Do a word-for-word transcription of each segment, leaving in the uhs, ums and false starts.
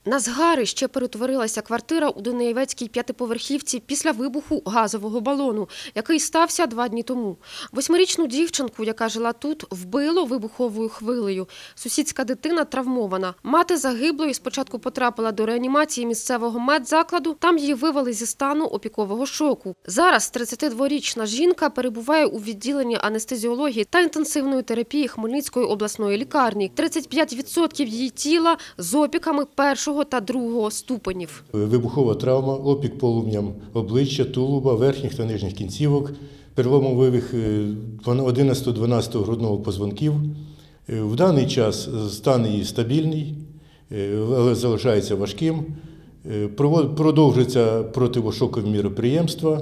На згарище перетворилася квартира у Дунаєвецькій п'ятиповерхівці після вибуху газового балону, який стався два дні тому. Восьмирічну дівчинку, яка жила тут, вбило вибуховою хвилею. Сусідська дитина травмована. Мати загиблої спочатку потрапила до реанімації місцевого медзакладу, там її вивели зі стану опікового шоку. Зараз тридцятидворічна жінка перебуває у відділенні анестезіології та інтенсивної терапії Хмельницької обласної лікарні. тридцять п'ять відсотків її тіла з опіками першого та другого ступенів. Вибухова травма, опік полум'ям обличчя, тулуба, верхніх та нижніх кінцівок, переломовий вивих одинадцятого-дванадцятого грудного позвонків. В даний час стан її стабільний, але залишається важким. Продовжуються противошокові міроприємства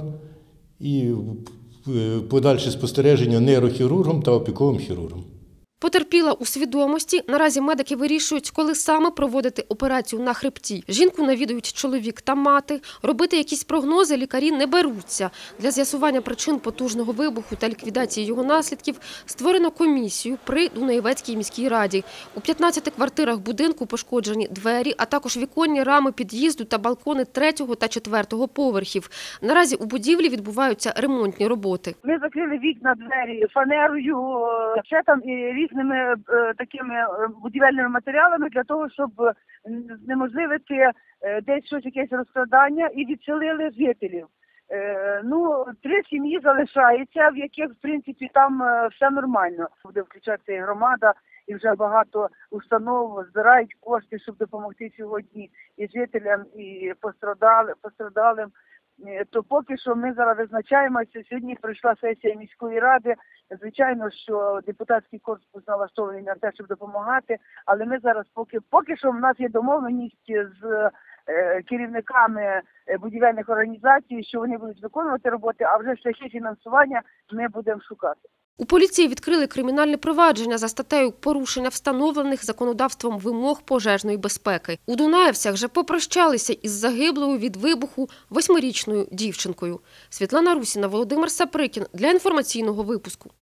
і подальше спостереження нейрохірургом та опіковим хірургом. Потерпіла у свідомості. Наразі медики вирішують, коли саме проводити операцію на хребті. Жінку навідують чоловік та мати. Робити якісь прогнози лікарі не беруться. Для з'ясування причин потужного вибуху та ліквідації його наслідків створено комісію при Дунаєвецькій міській раді. У п'ятнадцяти квартирах будинку пошкоджені двері, а також віконні рами під'їзду та балкони третього та четвертого поверхів. Наразі у будівлі відбуваються ремонтні роботи. Ми закрили вікна, двері фанерою, ще там і різними е, такими будівельними матеріалами для того, щоб знеможливити е, десь щось, якесь розкрадання, і відселили жителів. Е, ну, три сім'ї залишаються, в яких, в принципі, там е, все нормально. Буде включатися і громада, і вже багато установ збирають кошти, щоб допомогти сьогодні і жителям, і пострадалим. пострадалим. То поки що ми зараз визначаємося. Сьогодні пройшла сесія міської ради. Звичайно, що депутатський корпус налаштований на те, щоб допомагати, але ми зараз поки, поки що в нас є домовленість з е, керівниками будівельних організацій, що вони будуть виконувати роботи, а вже шляхи фінансування ми будемо шукати. У поліції відкрили кримінальне провадження за статтею «Порушення встановлених законодавством вимог пожежної безпеки». У Дунаєвцях вже попрощалися із загиблою від вибуху восьмирічною дівчинкою. Світлана Русіна, Володимир Саприкін для інформаційного випуску.